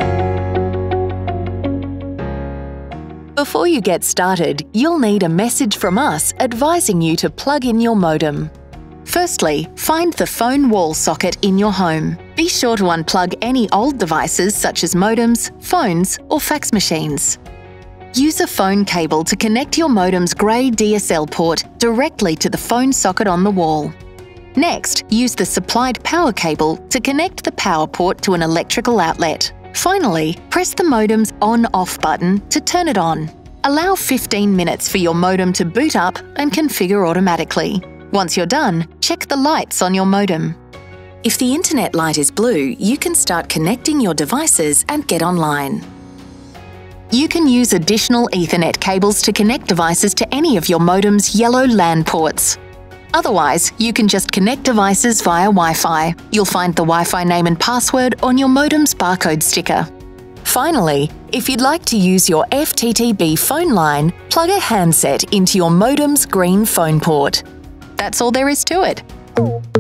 Before you get started, you'll need a message from us advising you to plug in your modem. Firstly, find the phone wall socket in your home. Be sure to unplug any old devices such as modems, phones, or fax machines. Use a phone cable to connect your modem's grey DSL port directly to the phone socket on the wall. Next, use the supplied power cable to connect the power port to an electrical outlet. Finally, press the modem's on-off button to turn it on. Allow 15 minutes for your modem to boot up and configure automatically. Once you're done, check the lights on your modem. If the internet light is blue, you can start connecting your devices and get online. You can use additional Ethernet cables to connect devices to any of your modem's yellow LAN ports. Otherwise, you can just connect devices via Wi-Fi. You'll find the Wi-Fi name and password on your modem's barcode sticker. Finally, if you'd like to use your FTTB phone line, plug a handset into your modem's green phone port. That's all there is to it.